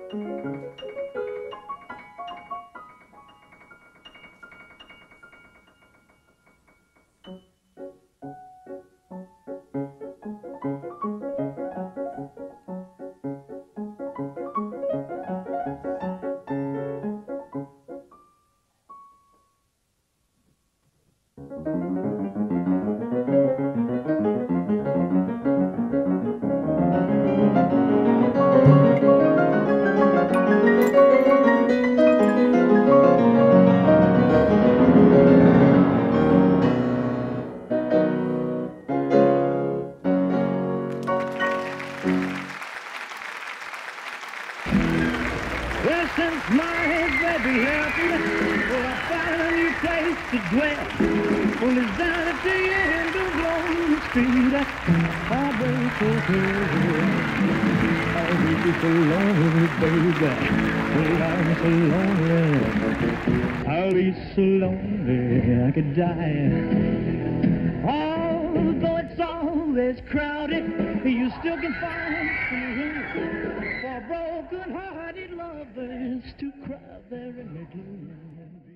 Well, since my head's very happy, well, I find a new place to dwell. Well, it's down at the end of Long Street. I wait for her. I'll be so lonely, baby. Well, I'm so lonely. I'll be so lonely I could die. Although it's always crowded, you still can find some room for broken-hearted lovers to cry there in the gloom.